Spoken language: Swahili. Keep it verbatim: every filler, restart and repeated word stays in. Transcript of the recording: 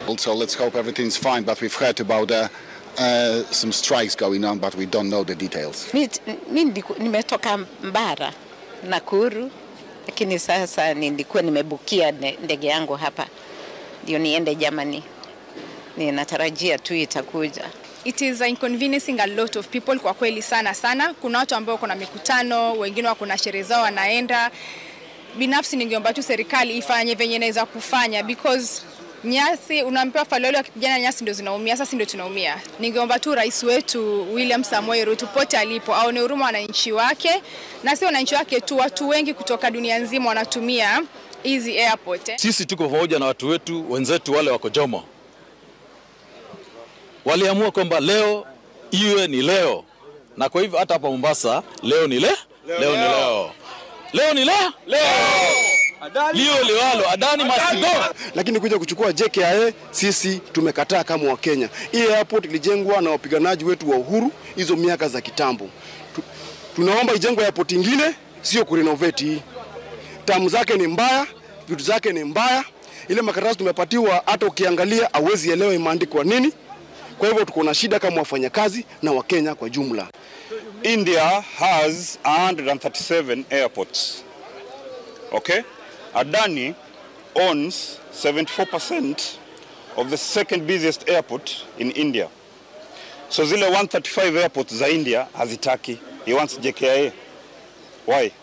Also, let's hope everything's fine, but we've heard about uh, uh, some strikes going on, but we don't know the details. Mimi nimetoka Mbara, Nakuru, lakini sasa nilikuwa nimebukia ndege yangu hapa ndio niende Germany. Ninatarajia tu itakuja. It is inconveniencing a lot of people kwa kweli sana sana. Kuna watu ambao kuna mikutano, wengine wako na sherehe zao wanaenda. Binafsi ningeomba tu serikali ifanye venye inaweza kufanya, because nyasi unaambiwa falolo akipigana nyasi ndio zinaumia, sasa ndio tunaumia. Ningeomba tu rais wetu William Samoei Ruto pote alipo aone huruma wananchi wake, na sio wananchi wake tu, watu wengi kutoka dunia nzima wanatumia hizi airport. Eh. Sisi tuko pamoja na watu wetu wenzetu wale wako Jomo. Waliamua kwamba leo iwe ni leo. Na kwa hivyo hata hapa Mombasa leo ni le? Leo, leo ni leo. Leo ni leo? Leo. Leo liwalo Adani masigo. Lakini kuja kuchukua J K I A sisi tumekataa kama wa Kenya. Hii airport ilijengwa na wapiganaji wetu wa uhuru hizo miaka za kitambo. Tunaomba ijengwe airport nyingine, sio kurenovate hii. Tamu zake ni mbaya, vitu zake ni mbaya. Ile makaratasi tumepatiwa hata ukiangalia hauwezi elewa imeandikwa nini. Kwa hivyo tuko na shida kama wafanyakazi na Wakenya kwa jumla. India has one hundred thirty-seven airports. Okay? Adani owns seventy-four percent of the second busiest airport in India. So zile one hundred thirty-five airports za India hazitaki. He wants J K I A. Why?